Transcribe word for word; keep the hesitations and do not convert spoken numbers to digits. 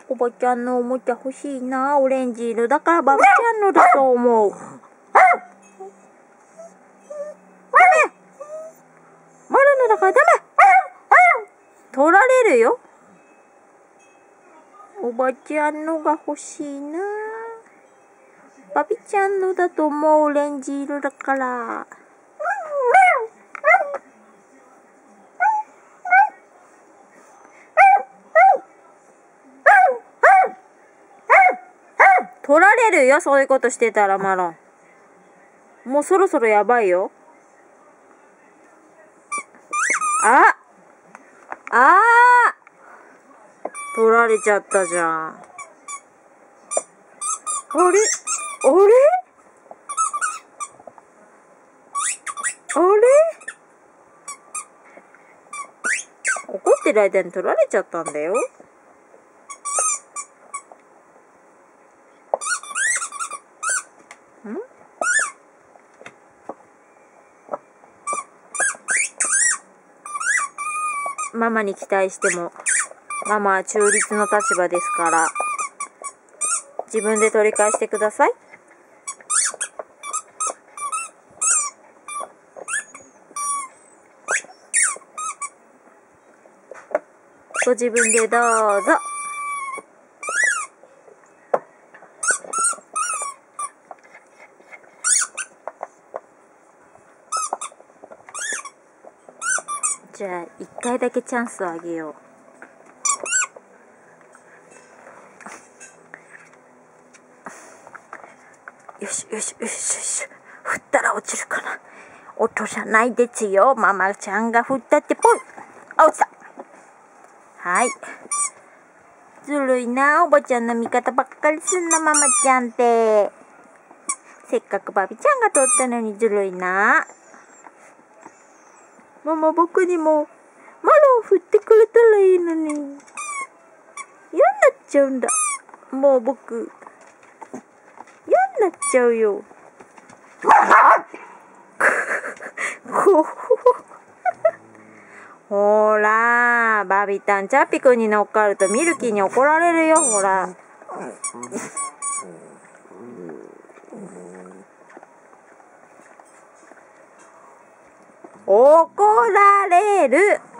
おばちゃんのおもちゃ欲しいな。オレンジ色だからバビちゃんのだと思う。ダメ。マロのだからダメ。取られるよ。おばちゃんのが欲しいな。バビちゃんのだと思う。オレンジ色だから。取られるよ、そういうことしてたら、マロン。もうそろそろやばいよ。ああ取られちゃったじゃん。あれあれあれ怒ってる間に取られちゃったんだよ。ん？ママに期待しても、ママは中立の立場ですから、自分で取り返してください。ご自分でどうぞ。じゃあ一回だけチャンスをあげよう。よしよしよしよし。振ったら落ちるかな。落とさないですよ。ママちゃんが振ったってポイ。あ、落ちた。はい。ずるいな。おばちゃんの味方ばっかりすんな、ママちゃんって。せっかくバビちゃんが取ったのにずるいな。ママ、僕にもマロン振ってくれたらいいのに。嫌になっちゃうんだ。もう僕、嫌になっちゃうよ。ほら、バビタン、チャッピくんに乗っかるとミルキーに怒られるよ、ほら。怒られる。